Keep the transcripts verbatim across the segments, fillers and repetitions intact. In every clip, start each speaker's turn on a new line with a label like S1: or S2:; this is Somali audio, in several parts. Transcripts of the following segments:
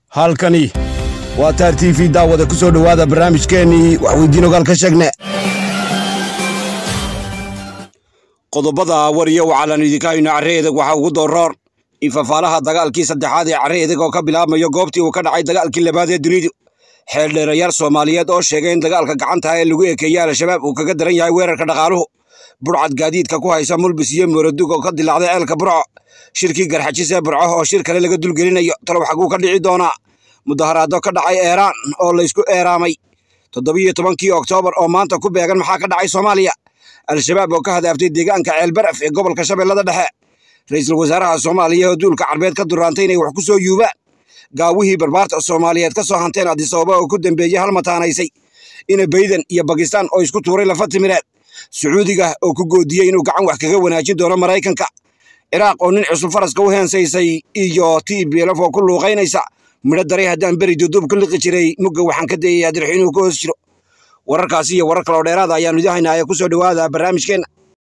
S1: halkani waa Taar T V daawada ku soo dhawaada barnaamijkeeni wax weydiin ogaal ka sheegne qodobada wariyo wacalan idinka ina careedag waxa ugu doorar in fafaalaha dagaalkii saddexaad ee careedag oo ka bilaabmayo goobtii uu ka dhacay dagaalkii labaad ee dunida xeel dheerayaal Soomaaliyeed oo sheegay in dagaalka gacanta ee lagu ekeeyay al-shabaab uu kaga daran yahay weerarka dhaqaaluhu burcad gaadiidka ku haysa mulbis iyo mooradu oo ka dilaacday ceelka burco shirkii garxajis ee burco oo shir kale laga dulgelinayo talo waxa uu ka dhici doonaa mudaharaado ka dhacay Iran oo la isku eeraamay toddoba iyo tobankii Oktoobar oo maanta ku beegan maxaa ka dhacay Soomaaliya al-shabaab oo ka hadaaftay deegaanka ceel baraf ee gobolka Shabeellada Dhexe ra'iisul wasaaraha Soomaaliya oo duulka carbeed ka durantay inay wax ku soo yuubaan gaawihii barbaarta Soomaaliyeed ka soo hanteen Addis Ababa oo ku dambeeyay hal mataanaysay in Bayden iyo Pakistan oo isku tuuray lafa timireed Sacuudiga oo ku goodiyay inuu gacan wax kaga wanaajin doono Mareykanka Iraq oo nin cusub faraska u heensaysay iyo T B L F oo ku luuqaynaysa midho daray haddaan beri dudub ka liqi jiray mugga waxaan ka dayayaa dirxiin inuu ka hoos jiro wararkaasi iyo warar kale oo dheeraad ayaanu idin haynaa ku soo dhawaada barnaamijkeena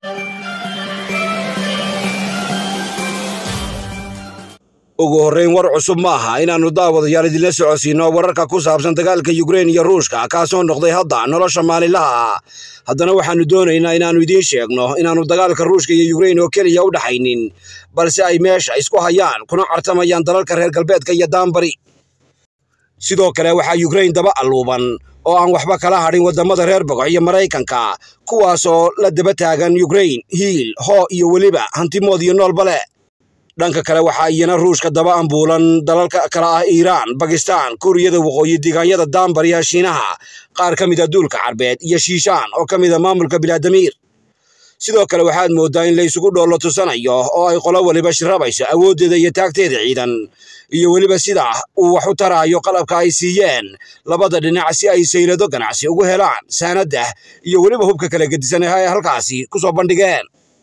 S1: ugu horreyn war cusub maaha inaanu daawadayaal idinla socodsiino wararka ku saabsan dagaalka Ukraine iyo Ruushka ka soo noqday hadda nolosha maalinlaha haddana waxaanu doonaynaa inaanu idiin sheegno inaanu dagaalka Ruushka iyo Ukraine oo kaliya u dhaxaynin balse ay meesha isku hayaan kuna cartamayaan dalalka reer galbeedka iyo Danbari sidoo kale waxa Ukraine daba aluuban oo aan waxba kala hadhin wadamada reer Boqor iyo Mareykanka kuwaas oo la daba taagan Ukraine hiil ho iyo waliba hantimood iyo noolbale dhanka kale waxa iyana Ruushka daba ambuulan dalalka kala ah Iran, Pakistan, Kuuriyada Waqooyi, deegaanyada Danbari iyo Shiinaha qaar ka mid ah duulka carbeed iyo Shiishaan oo ka mid ah maamulka Bilaadimir sidoo kale waxaad moodaa in la isugu dhoolo tusanayo oo ay qolo waliba shirabayso awoodeeda iyo taagteeda ciidan iyo waliba sida uu wax u tarayo qalabka ay siiyeen labada dhinac si ay saylado ganacsi ugu helaan saanada iyo waliba hubka kala gedisan ee halkaasi ku soo bandhigeen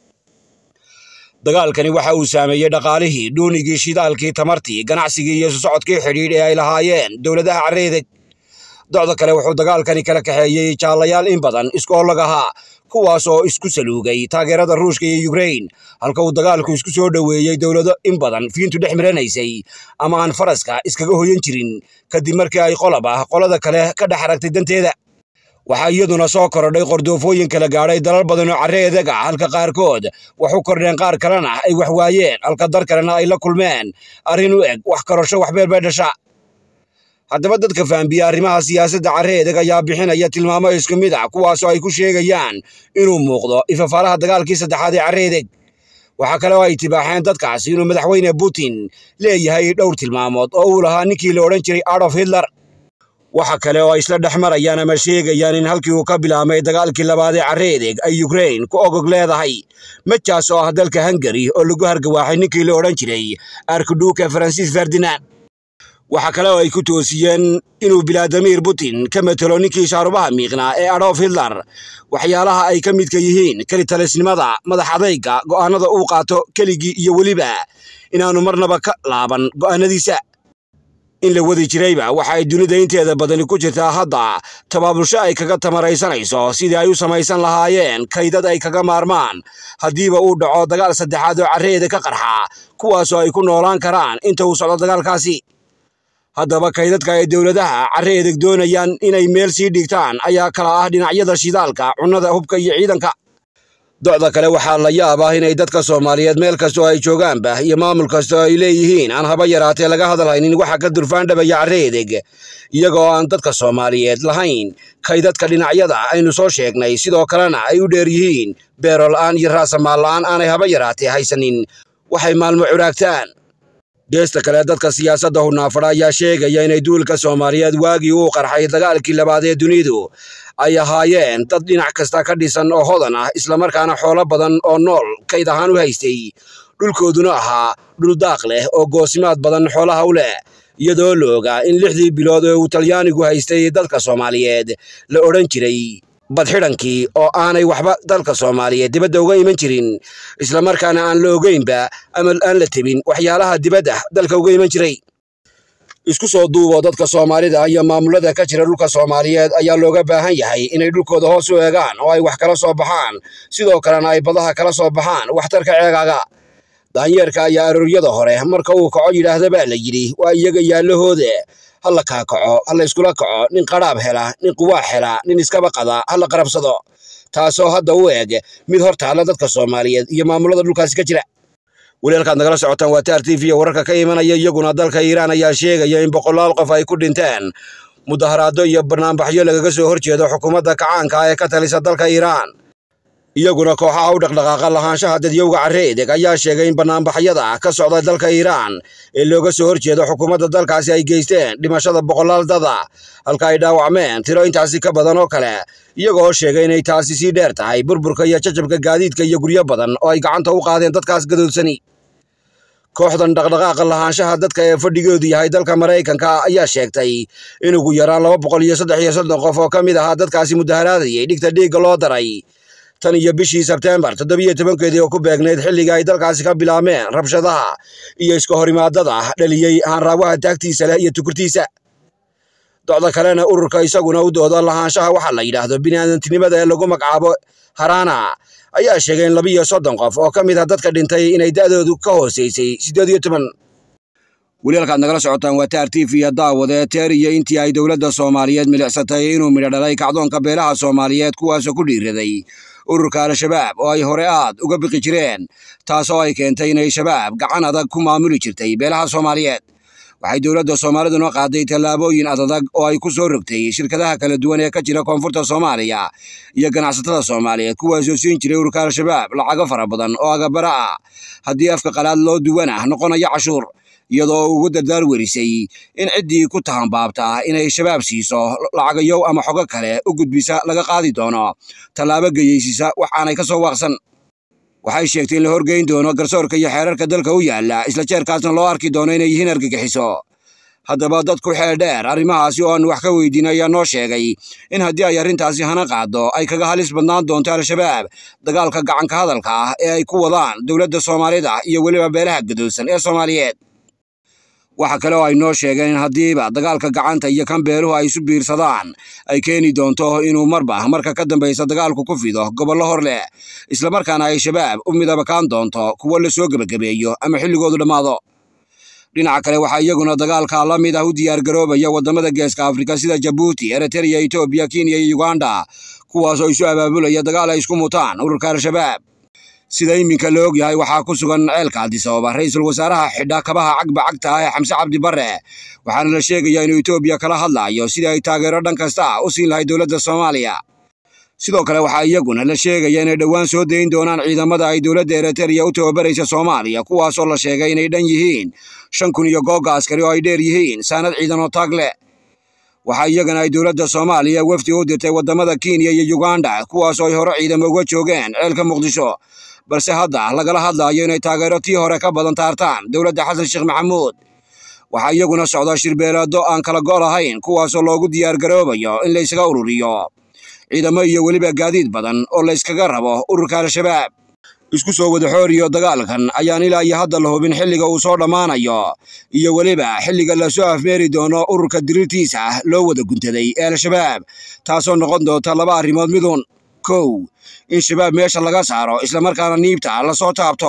S1: dagaalkani waxa uu saameeyay dhaqaalihii doonigii shidaalkii tamartii ganacsigii iyo socodkii xiriir ee ay lahaayeen dawladaha careedag docda kale wuxuu dagaalkani kala kaxeeyay jaalayaal in badan iskoolagaha kuwaas oo isku saluugay taageerada Ruushka iyo Ukraine halka uu dagaalku isku soo dhaweeyay dawlado in badan fiintu dhex miranaysay ama aan faraska iskaga hoyan jirin kadib markii ay qolaba qolada kale ka dhex aragtay danteeda waxa iyaduna soo korodhay qordoofooyin kala gaadhay dalal badan oo careedaga halka qaarkood wax u kordheen qaar kalena ay wax waayeen halka dar kalena ay la kulmeen arrin u eg wax karasho wax beelbay dhasha haddaba dadka fahambiya arrimaha siyaasadda careedaga ayaa bixinaya tilmaamo isku mid ah kuwaas oo ay ku sheegayaan inuu muuqdo ifafaalaha dagaalkii saddexaad ee careedag waxa kale oo ay tibaaxeen dadkaasi inuu madaxweyne Putin leeyahay dhowr tilmaamood oo uu lahaa ninkii la odhan jiray Adolf Hitler waxa kale oo isla dhaxmarayaan ama sheegayaan in halkii uu ka bilaabmay dagaalkii labaad ee careedag ay Ukraine ku ogog leedahay majaas oo ah dalka Hungary oo lagu hargawaaxay ninkii la odhan jiray Archduke Francis Ferdinand waxa kale oo ay ku toosiyeen inuu Vladimir Putin ka matalo ninkii shaarubaha miiqnaa ee Adolf Hitler waxyaalaha ay ka midka yihiin kali talisnimada madax adayga go'aanada uu qaato keligii iyo waliba inaanu marnaba ka laaban go'aanadiisa in la wadi jirayba waxa ay dunida inteeda badani ku jirtaa hadda tabaabulsho ay kaga tamaraysanayso sidii ay u samaysan lahaayeen kaydad ay kaga maarmaan haddiiba uu dhaco dagaal saddexaad oo careeda ka qarxa kuwaas oo ay ku noolaan karaan inta uu socdo dagaalkaasi haddaba kaydadka ay dawladaha careedag doonayaan inay meel sii dhigtaan ayaa kala ah dhinacyada shidaalka cunnada hubka iyo ciidanka docda kale waxaa la yaabaa inay dadka Soomaaliyeed meel kasta oo ay joogaanba iyo maamul kasta oo ay leeyihiin aan haba yaraatee laga hadalhaynin waxa ka durfaan dhabaya careedag iyagoo aan dadka Soomaaliyeed lahayn kaydadka dhinacyada aynu soo sheegnay sidoo kalena ay u dheer yihiin beero la'aan iyo raasamaal la'aan aanay haba yaraatee haysanin waxay maalmo curaagtaan geesta kale dadka siyaasadda hunaafadha ayaa sheegaya inay duulka Soomaaliyeed waagii uu qarxay dagaalkii labaad ee dunidu ay ahaayeen dad dhinac kasta ka dhisan oo hodan ah isla markaana xoolo badan oo nool kayd ahaan u haystay dhulkooduna ahaa dhul daaq leh oo goosimaad badan xoolaha u leh iyadoo la ogaa in lixdii bilood ee uu Talyaanigu haystay dadka Soomaaliyeed la odhan jiray badxidhankii oo aanay waxba dalka Soomaaliyeed dibadda uga iman jirin isla markaana aan la ogeynba ama aan la tabin waxyaalaha dibadda dalka uga iman jiray isku soo duubo dadka Soomaalida iyo maamulada ka jira dhulka Soomaaliyeed ayaa looga baahan yahay inay dhulkooda hoos u eegaan oo ay wax kala soo baxaan sidoo kalena ay badaha kala soo baxaan waxtarka ceegaaga daanyeerka ayaa arooryada hore marka uu kaco yidhaahda baa la yidhi waa iyaga yaallahooda halla kaa kaco halla iskula kaco nin qadhaab hela nin quwaax hela nin iskaba qada halla qarabsado taasoo hadda u eg mid hor taalla dadka Soomaaliyeed iyo maamulada dhulkaasi ka jira walaalkaad nagala socotaan waa T V wararka ka imanaya iyaguna dalka Iiraan ayaa sheegaya in boqolaal qof ay ku dhinteen mudaharaado iyo barnaamijyo lagaga soo horjeedo xukuumadda kacaanka ee ka talisa dalka Iiraan iyaguna kooxaha u dhaqdhaqaaqa lahaanshaha dadyowga carreedeg ayaa sheegay in barnaamijyada ka socda dalka Iiraan ee looga soo horjeedo xukuumadda dalkaasi ay geysteen dhimashada boqolaal dada halka ay dhaawacmeen tiro intaasi ka badan oo kale iyagoo sheegay inay taasi sii dheer tahay burburka iyo jajabka gaadiidka iyo guryo badan oo ay gacanta u qaadeen dadkaas gadoodsani kooxdan dhaqdhaqaaqa lahaanshaha dadka ee fadhigoodu yahay dalka Mareykanka ayaa sheegtay in ugu yaraan laba boqol iyo saddex iyo soddon qof oo ka mid ahaa dadkaasi mudaharaadayay dhigta dhiigga loo daray tan iyo bishii Sebtembar toddoba iyo tobankeedii oo ku beegneyd xilliga ay dalkaasi ka bilaabeen rabshadaha iyo iska horimaadada dhaliyay hanraawaha taagtiisa leh iyo tukurtiisa docda kalena ururka isaguna u dooda lahaanshaha waxa la yiraahdo bini'aadantinimada ee lagu magacaabo Harana ayaa sheegay in laba iyo soddon qof oo ka mid ah dadka dhintay inay da'doodu ka hooseysay siddeed iyo toban walaalkaad nagala socotaan waa T V daawade teeriyo intii ay dawladda Soomaaliyeed milicsatay inuu midho dhalay kacdoonka beelaha Soomaaliyeed kuwaas oo ku dhiiraday ururka Al-Shabaab oo ay hore aad uga biqi jireen taasoo ay keentay inay shabaab gacan adag ku maamuli jirtay beelaha Soomaaliyeed waxay dawladda Soomaalidu qaaday tallaabooyin adag oo ay ku soo rogtay shirkadaha kala duwan ee ka jira koonfurta Soomaaliya iyo ganacsatada Soomaaliyeed kuwaas oo siin jiray ururka Al-Shabaab lacag fara badan oo agabara ah haddii afka qalaad loo duwana noqonaya cashuur iyadoo ugu dardaar werisay in ciddii ku tahanbaabta inay shabaab siiso lacagayo ama xogo kale u gudbisa laga qaadi doono tallaabo geeysiisa waxaanay ka soo waaqsan waxay sheegtay in la horgeyn doono garsoorka iyo xeerarka dalka u yaala isla jeerkaasna loo arki doono inay yihiin argagixiso haddaba dadku xeel dheer arrimahaasi oo aan wax ka weydiin ayaa noo sheegay in haddii ay arrintaasi hana qaado ay kaga halis badnaan doonto Al-Shabaab dagaalka gacanka hadalka ah ee ay ku wadaan dawladda Soomaalida iyo weliba beelaha gadoodsan ee Soomaaliyeed waxa kale oo ay noo sheegeen in hadiiba dagaalka gacanta iyo kan beeluhu ay isu biirsadaan ay keeni doonto inuu marba marka ka dambaysa dagaalku ku fido gobollo hor leh isla markaana ay shabaab u midaba kaan doonto kuwa la soo gabagabeeyo ama xilligoodu dhamaado dhinaca kale waxa iyaguna dagaalka la mid ah u diyaar garoobaya wadamada Geeska Afrika sida Djibouti, Eritrea, Ethiopia, Kenya iyo Uganda kuwaas oo isu abaabulaya dagaal ay isku mutaan ururka Al-Shabaab sida iminka la og yahay waxaa ku sugan ceelka Addis Ababa ra'iisul wasaaraha xidha kabaha cagba cagta ee Xamse Cabdi Barre waxaana la sheegayaa in Ethiopia kala hadlayo sidii ay taageero dhan kasta u siin lahayd dawladda Soomaaliya sidoo kale waxa iyaguna la sheegayaa inay dhawaan soo deyn doonaan ciidamada ay dawladda Eritrea u tababaraysa Soomaaliya kuwaas oo la sheegay inay dhan yihiin shan kun iyo googa askari oo ay dheer yihiin saanad ciidan oo taagle waxa iyagana ay dawladda Soomaaliya wafdi u dirtay wadamada Kenya iyo Uganda kuwaas oo ay hore ciidamo uga joogeen ceelka Muqdisho balse hadda lagala hadlayo inay taageero tii hore ka badan taartaan dawladda Xasan Sheekh Maxamuud waxa iyaguna socda shirbeelado aan kala gool ahayn kuwaas oo loogu diyaar garoobayo in la isaga ururiyo ciidamo iyo weliba gaadiid badan oo la iskaga rabo ururka Al-Shabaab isku soo wada xooriyo dagaalkan ayaan ilaa iyo hadda la hubin xilliga uu soo dhamaanayo iyo weliba xilliga la soo afmeeri doono ururka dirirtiisa loo wada guntaday ee Al-Shabaab taasoo noqon doonta laba arrimood midun kow in shabaab meesha laga saaro isla markaana niibta la soo taabto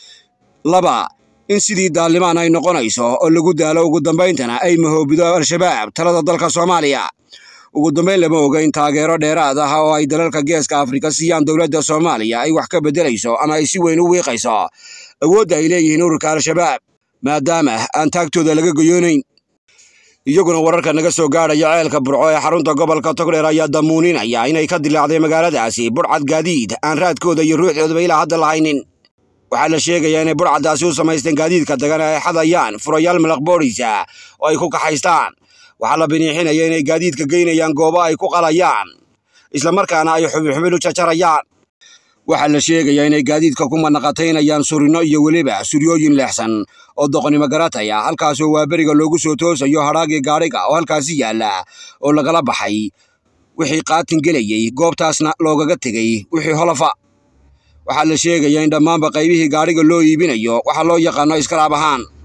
S1: laba in sidii daalimaan ay noqonayso oo lagu daalo ugu dambayntana ay mahoobido Al-Shabaab talada dalka Soomaaliya ugu dambayn lama oga in taageero dheeraad ah oo ay dalalka Geeska Afrika siiyaan dawladda Soomaaliya ay wax ka bedelayso ama ay si weyn u wiiqayso awoodda ay leeyihiin ururka Al-Shabaab maadaama aan taagtooda laga goyoonayn iyaguna wararka naga soo gaaraya ceelka Burco ee xarunta gobolka Togdheer ayaa damuuninaya inay ka dilaacday magaaladaasi burcad gaadiid aan raadkooda iyo ruuxdooda ilaa hadda lahaynin waxaa la sheegayaa inay burcadaasi u samaysteen gaadiidka dagan ay xadayaan furayaal malaqboorisa oo ay ku kaxaystaan waxaa la biniixinaya inay gaadiidka geynayaan goobo ay ku qalayaan isla markaana ay xubin u jajarayaan waxaa la sheegayaa inay gaadiidka ku manaqataynayaan surino iyo weliba suryooyin leexsan oo doqonimo garataya halkaas oo waaberiga loogu soo toosayo hadhaagii gaariga oo halkaasi yaala oo lagala baxay wixii qaatin gelayay goobtaasna loogaga tegay wixii holofa waxaa la sheegayaa in dhammaanba qaybihii gaariga loo iibinayo waxa loo yaqaano iskaraab ahaan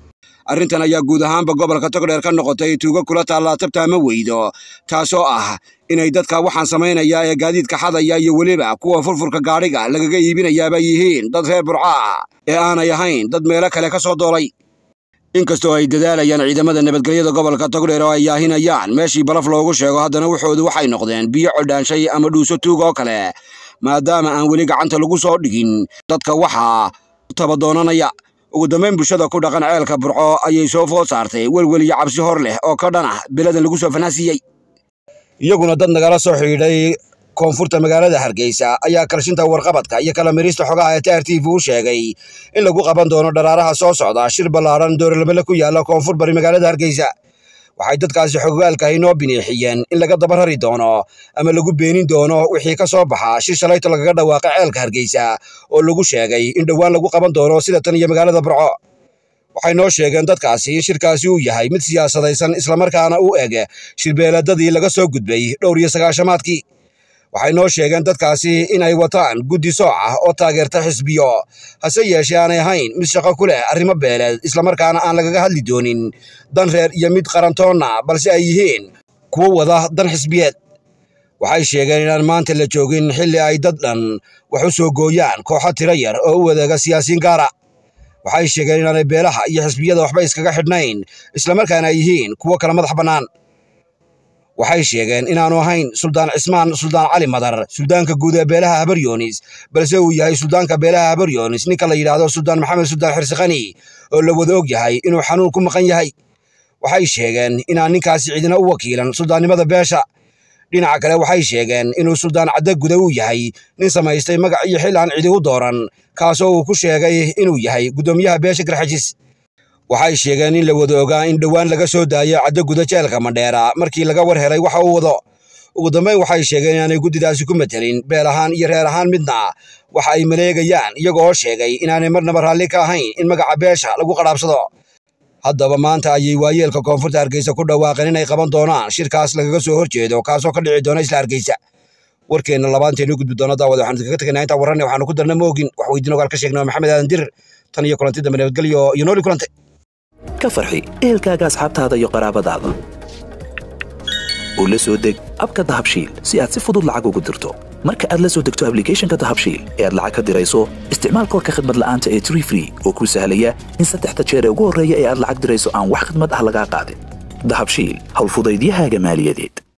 S1: arrintan ayaa guud ahaanba gobolka Togdheer ka noqotay tuugo kula taala tabta ama weydo taasoo ah inay dadka waxaan sameynaya ee gaadiidka xadaya iyo waliba kuwa furfurka gaariga lagaga iibinayaaba yihiin dad reer Burco ee aanay ahayn dad meelo kale ka soo doolay inkastoo ay dadaalayaan ciidamada nabadgelyada gobolka Togdheer oo ay yaahinayaan meeshii balaf loogu sheego haddana waxoodu waxay noqdeen biyo coldaanshay ama dhuuso tuug oo kale maadaama aan weli gacanta lagu soo dhigin dadka waxa tabadoonanaya ugu dambeyn bulshada ku dhaqan ceelka Burco ayay soo food saartay welwel iyo cabsi hor leh oo ka dhan ah biladan lagu soo fanaasiyay iyaguna dad nagala soo xidhiidhay koonfurta magaalada Hargeysa ayaa karshinta warqabadka iyo kala mirista xogaha ee T R T V u sheegay in lagu qaban doono dharaaraha soo socda shir ballaaran doorlabale ku yaala koonfur bari magaalada Hargeysa waxay dadkaasi xogaalka inoo bineexiyeen in laga daba rari doono ama lagu beenin doono wixii ka soo baxa shir shalayto lagaga dhawaaqay ceelka Hargeysa oo lagu sheegay in dhawaan lagu qaban doono sida tan iyo magaalada Burco waxay noo sheegeen dadkaasi in shirkaasi uu yahay mid siyaasadaysan isla markaana uu eg shirbeeladadii laga soo gudbay dhowr iyo sagaashamaadkii waxay noo sheegeen dadkaasi in ay wataan guddi sooc ah oo taageerta xisbiyo hase yeeshee aanay ahayn mid shaqo ku leh arrimo beeleed isla markaana aan lagaga hadli doonin dan reer iyo mid qarantoonna balse ay yihiin kuwo wada dan xisbiyeed waxay sheegeen inaan maanta la joogin xilli ay dad dhan wax u soo gooyaan kooxo tiro yar oo u wadaaga siyaasiyiin gaara waxay sheegeen inaanay beelaha iyo xisbiyada waxba iskaga xidhnayn isla markaana ay yihiin kuwo kala madax bannaan waxay sheegeen inaanu ahayn Suldaan Cismaan Suldaan Cali Madar suldaanka guud ee beelaha Habaryoonis balse uu yahay suldaanka beelaha Habaryoonis ninka la yiraahdo Suldaan Maxamed Suldaan Xirsiqani oo la wada og yahay inuu xanuun ku maqan yahay waxay sheegeen inaan ninkaasi cidina u wakiilan suldaannimada beesha dhinaca kale waxay sheegeen inuu Suldaan Cadde Gude uu yahay nin samaystay magac iyo xil aan cidi u dooran kaasoo uu ku sheegay inuu yahay gudoomiyaha beesha Garxajis waxay sheegeen in la wada ogaa in dhawaan laga soo daayo Cadde Gude jeelka Mandheera markii laga war helay waxa uu wado ugu dambeyn waxay sheegeen inaanay guddidaasi ku metelin beel ahaan iyo reer ahaan midna waxa ay maleegayaan iyagoo sheegay inaanay marnaba raalli ka ahayn in magaca beesha lagu qaraabsado haddaba maanta ayay waayeelka koonfurta Hargeysa ku dhawaaqeen inay qaban doonaan shirkaas lagaga soo horjeedo kaasoo ka dhici doona isla Hargeysa warkeena labaanteenu gudbi doona daawada waxaan kaga tagnaa inta wararne waxaanu ku darnaa moogin wax weydiin ogaal ka sheegnaa Maxamed Aadan Dir tan iyo kulanti dambe nabadgelyo iyo nooli kulante
S2: ka farxi ehelkaaga asxaabtaada iyo qaraabadaada oo la soo deg abka dahabshiil si aad si fudud lacag ugu dirto marka aad la soo degto applicationka dahabshiil ee aad lacag ka dirayso isticmaal koodka khidmad la'aanta ee Tree Free oo kuu sahlaya in saddexda jeer ee ugu horreeya ee aad lacag dirayso aan wax khidmad ah laga qaadin dahabshiil hawl fudaydiyahaaga maaliyadeed